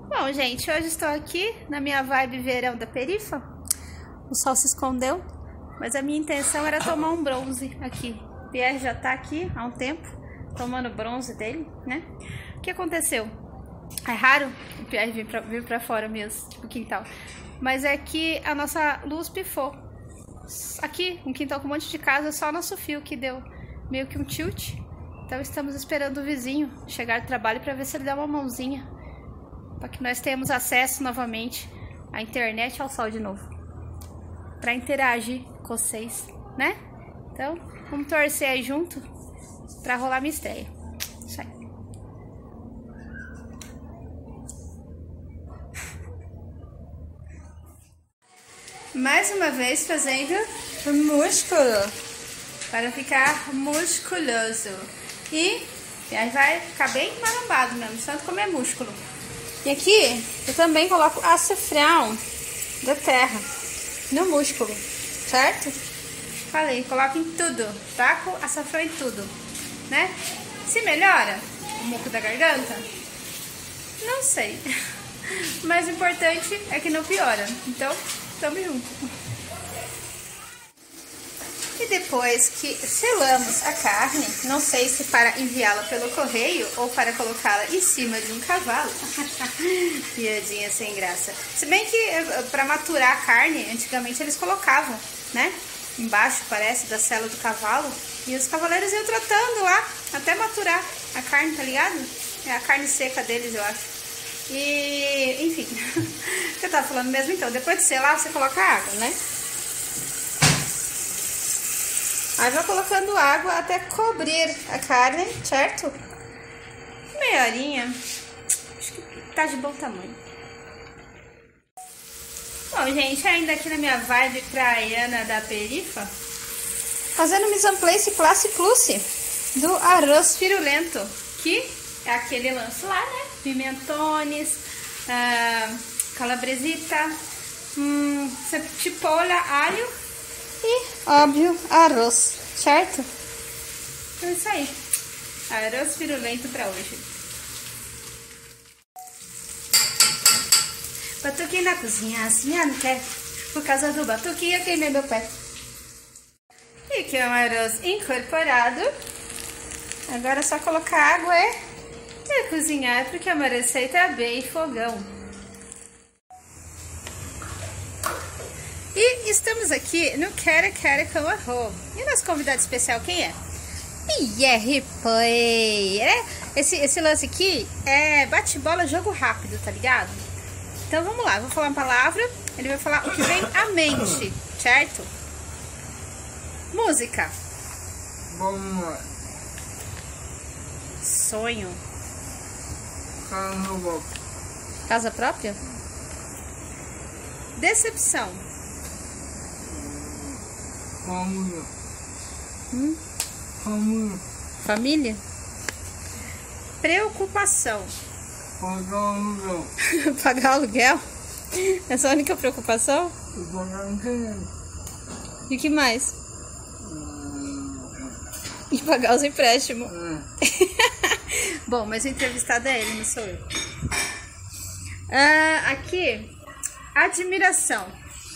Bom, gente, hoje estou aqui na minha vibe verão da Perifa. O sol se escondeu, mas a minha intenção era tomar um bronze aqui. O Pierre já tá aqui há um tempo, tomando bronze dele, né? O que aconteceu? É raro o Pierre vir pra fora mesmo, tipo quintal. Mas é que a nossa luz pifou. Aqui, um quintal com um monte de casa, só o nosso fio que deu meio que um tilt. Então estamos esperando o vizinho chegar do trabalho para ver se ele dá uma mãozinha, para que nós tenhamos acesso novamente à internet e ao sol de novo, para interagir com vocês, né? Então, vamos torcer aí junto para rolar minha estreia. Isso aí. Mais uma vez fazendo músculo, para ficar musculoso. E aí vai ficar bem marambado mesmo, tanto comer músculo. E aqui eu também coloco açafrão da terra no músculo, certo? Falei, coloco em tudo, taco açafrão em tudo, né? Se melhora o muco da garganta? Não sei. Mas o importante é que não piora, então tamo junto. E depois que selamos a carne, não sei se para enviá-la pelo correio ou para colocá-la em cima de um cavalo. Piadinha sem graça. Se bem que para maturar a carne, antigamente eles colocavam, né? Embaixo, parece, da sela do cavalo. E os cavaleiros iam tratando lá, até maturar a carne, tá ligado? É a carne seca deles, eu acho. E, enfim, o que eu tava falando mesmo então, depois de selar, você coloca água, né? Aí vai colocando água até cobrir a carne, certo? Meia horinha, acho que tá de bom tamanho. Bom, gente, ainda aqui na minha vibe praiana da Perifa, fazendo mise en place classe plus do arroz firulento, que é aquele lance lá, né? Pimentones, calabresita, cipolla, alho e, óbvio, arroz, certo? Então é isso aí, arroz firulento pra hoje. Batuque na cozinha, assim não quer, por causa do batuque eu queimei meu pé. E aqui é um arroz incorporado, agora é só colocar água e cozinhar, porque é uma receita bem fogão. E estamos aqui no Quero com Arroz. E nosso convidado especial quem é? Pierre Play. Esse lance aqui é bate-bola, jogo rápido, tá ligado? Então vamos lá, eu vou falar uma palavra, ele vai falar o que vem à mente, certo? Música. Vamos lá. Sonho. Carnaval. Casa própria? Decepção. Família. Família. Família? Preocupação. Pagar aluguel. Pagar aluguel? Essa é a única preocupação? E pagar internet. E o que mais? E pagar os empréstimos. Bom, mas o entrevistado é ele, não sou eu. Aqui, admiração.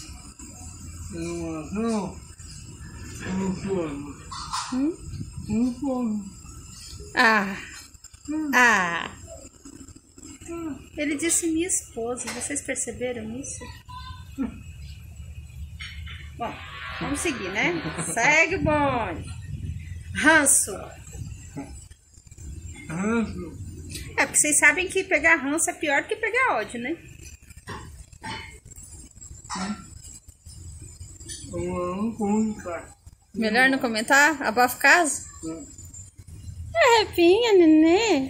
Não. Não forno. Não forno. Ele disse minha esposa, vocês perceberam isso? Bom, vamos seguir, né? Segue o bonde. Ranço. Ranço. É, porque vocês sabem que pegar ranço é pior do que pegar ódio, né? Melhor não comentar? Abafa o caso? É repinha, nenê.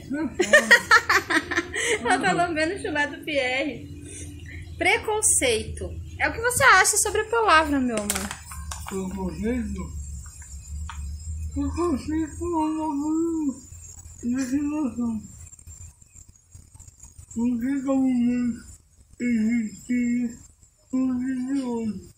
Ela falou menos do lado do Pierre. Preconceito. É o que você acha sobre a palavra, meu amor? Preconceito? Preconceito é uma discriminação. Não tem como existir um idioma.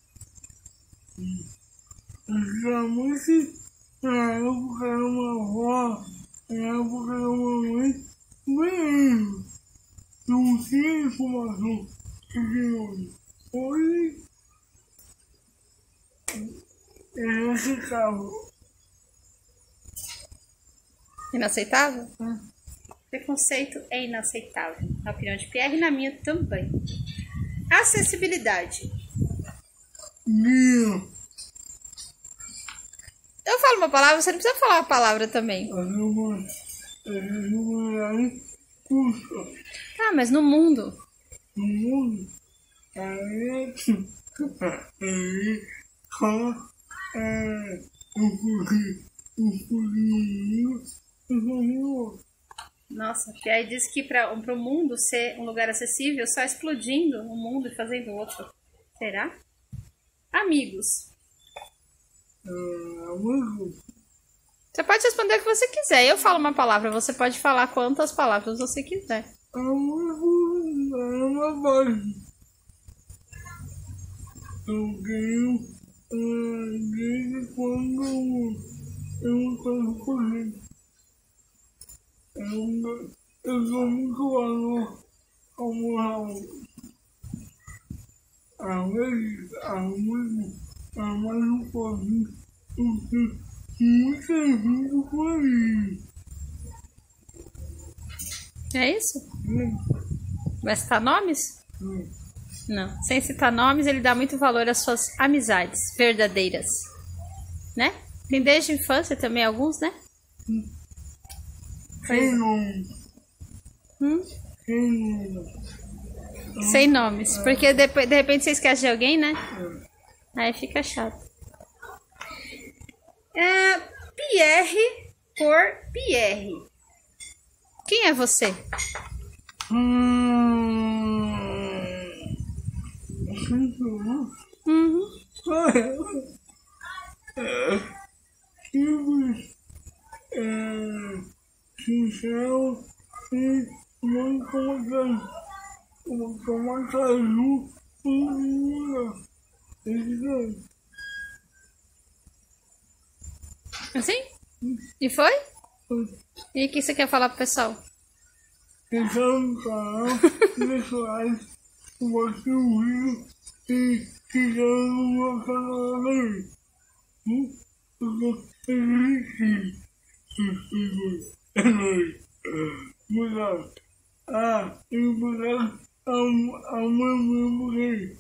Antigamente, na época era uma avó, na época era uma mãe, bem no não tinha informação de hoje. Hoje é inaceitável. Inaceitável? Preconceito é inaceitável. Na opinião de Pierre e na minha também. Acessibilidade. Minha. Eu falo uma palavra, você não precisa falar uma palavra também. Acessibilidade custa. Ah, mas no mundo. No mundo, aí só um pouquinho Nossa, Pierre disse que para o mundo ser um lugar acessível, só explodindo um mundo e fazendo outro. Será? Amigos. Você pode responder o que você quiser. Eu falo uma palavra, você pode falar quantas palavras você quiser. é uma base. Eu ganho desde quando eu quero correr. Eu sou muito alto ao moral. Às vezes, mais um pouquinho, porque muita gente por aí. É isso? Vai citar nomes? Não. Sem citar nomes, ele dá muito valor às suas amizades verdadeiras. Né? Tem desde a infância também alguns, né? Sem nome. Sem nome. Sem nomes. Porque de repente você esquece de alguém, né? Aí fica chato. Pierre por Pierre. Quem é você? Simples, sincero e muito mais azul e Assim? E foi? E o que você quer falar pro pessoal? deixar no canal, pessoais, você ouviu e ficar no meu canal também. Porque existe é nóis. Mudar. E mudar ao meu mesmo rei.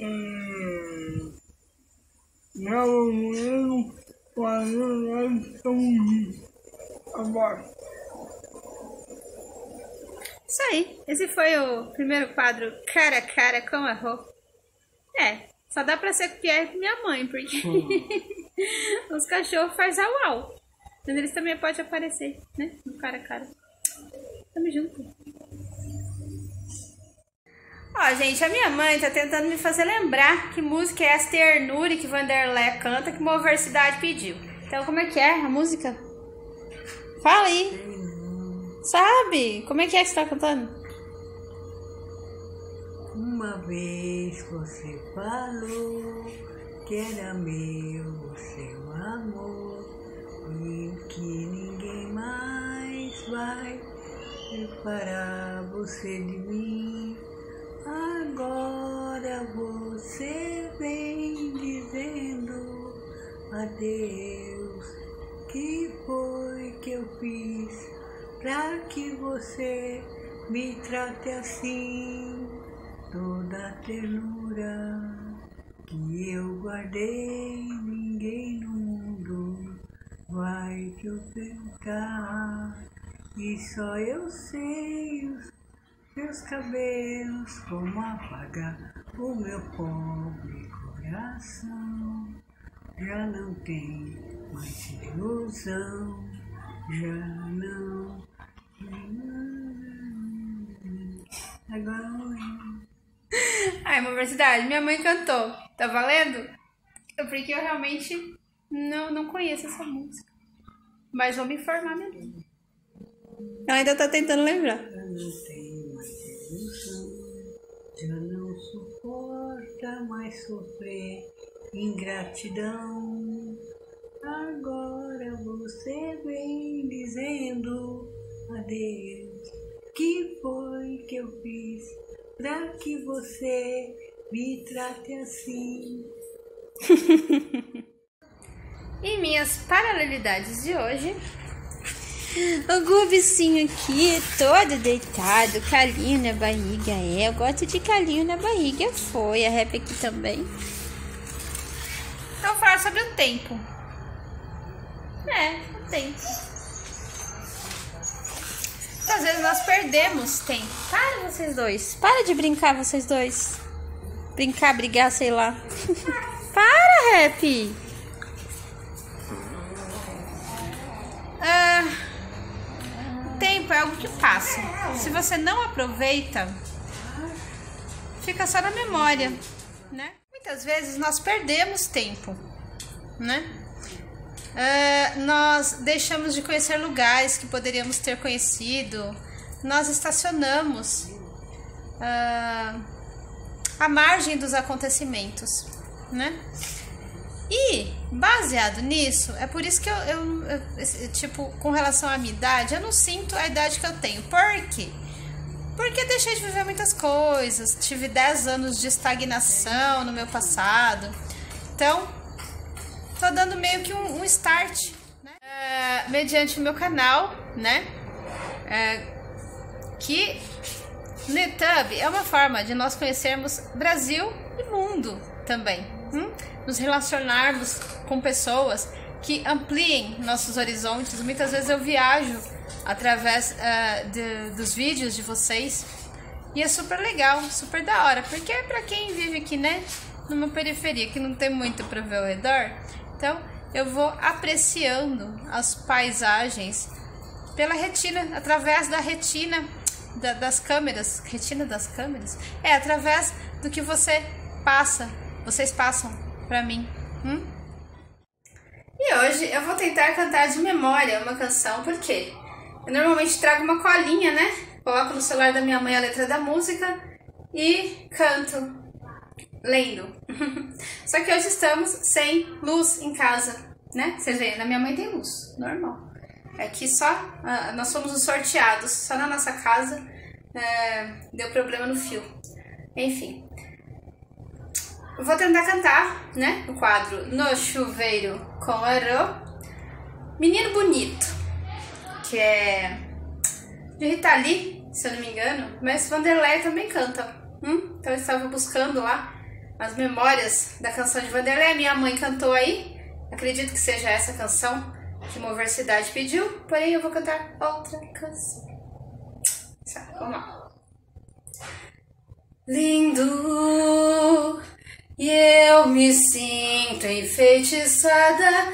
Galo Moreno, Guarani, Saúde. Abaixo. Isso aí. Esse foi o primeiro quadro cara a cara com a Rô. Só dá pra ser com o Pierre e com minha mãe, porque os cachorros fazem au-au. Mas eles também podem aparecer, né? No cara a cara. Tamo junto. Ó, gente, a minha mãe tá tentando me fazer lembrar que música é essa ternura que Vanderlei canta que uma universidade pediu. Então, como é que é a música? Fala aí. Sabe? Como é que você tá cantando? Uma vez você falou que era meu o seu amor e que ninguém mais vai separar você de mim. Agora você vem dizendo adeus. Que foi que eu fiz pra que você me trate assim? Toda a ternura que eu guardei, ninguém no mundo vai te ofertar. E só eu sei os meus cabelos como apagar o meu pobre coração. Já não tem mais ilusão, já não. Agora. Ai, uma universidade. Minha mãe cantou. Tá valendo? Porque eu realmente não conheço essa música. Mas vou me informar melhor. Ela ainda tá tentando lembrar. Já não tem mais ilusão, já não suporta mais sofrer ingratidão. Agora você vem dizendo adeus. Que foi que eu fiz pra que você me trate assim. Em minhas paralelidades de hoje, o Gubicinho aqui, todo deitado, calinho na barriga. Eu gosto de calinho na barriga. Foi, a Rap aqui também. Então, vou falar sobre o tempo. O tempo. Às vezes nós perdemos tempo. Para vocês dois. Para de brincar, vocês dois. Brincar, brigar, sei lá. Para, Rap. O tempo é algo que passa. Se você não aproveita, fica só na memória, né? Muitas vezes nós perdemos tempo, né? Nós deixamos de conhecer lugares que poderíamos ter conhecido. Nós estacionamos à margem dos acontecimentos, né? E, baseado nisso, é por isso que eu tipo, com relação à minha idade, eu não sinto a idade que eu tenho. Por quê? Porque eu deixei de viver muitas coisas, tive 10 anos de estagnação no meu passado. Então, tô dando meio que um start, né? Mediante o meu canal, né? Que no YouTube é uma forma de nós conhecermos Brasil e mundo também. Nos relacionarmos com pessoas que ampliem nossos horizontes. Muitas vezes eu viajo através dos vídeos de vocês e é super legal, super da hora, porque é pra quem vive aqui, né, numa periferia que não tem muito pra ver ao redor. Então eu vou apreciando as paisagens pela retina, através da retina das câmeras. Retina das câmeras? Através do que vocês passam pra mim. E hoje eu vou tentar cantar de memória uma canção, porque eu normalmente trago uma colinha, né? Coloco no celular da minha mãe a letra da música e canto, lendo. Só que hoje estamos sem luz em casa, né? Vocês veem, na minha mãe tem luz, normal. Aqui só, nós fomos os sorteados, só na nossa casa deu problema no fio. Enfim. Eu vou tentar cantar, né, o quadro No Chuveiro com Arô, Menino Bonito, que é de Rita Lee, se eu não me engano, mas Vanderlei também canta. Então eu estava buscando lá as memórias da canção de Vanderlei, minha mãe cantou aí, acredito que seja essa canção que uma universidade pediu, porém eu vou cantar outra canção. Vamos lá. Lindo, e eu me sinto enfeitiçada,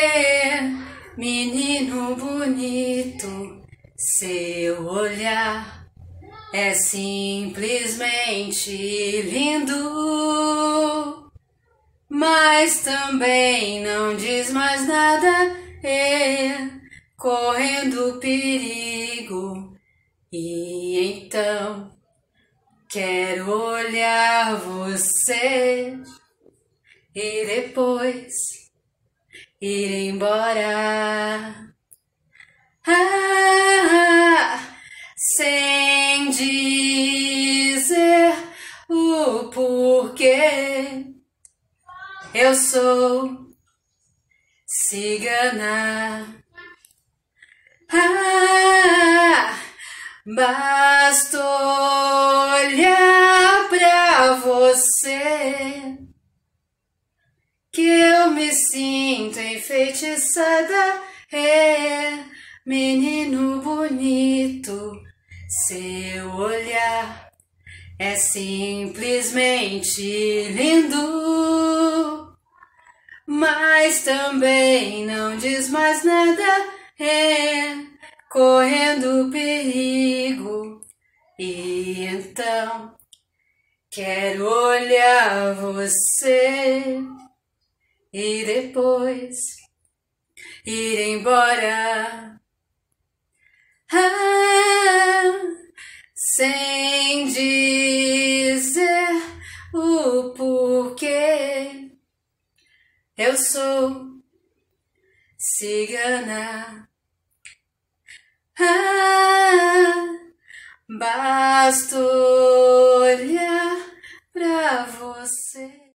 menino bonito, seu olhar é simplesmente lindo, mas também não diz mais nada, correndo perigo, e então quero olhar você e depois ir embora. Sem dizer o porquê, eu sou cigana. Basta olhar pra você que eu me sinto enfeitiçada, menino bonito, seu olhar é simplesmente lindo, mas também não diz mais nada, correndo perigo, e então quero olhar você e depois ir embora. Sem dizer o porquê, eu sou cigana. Basta pra você.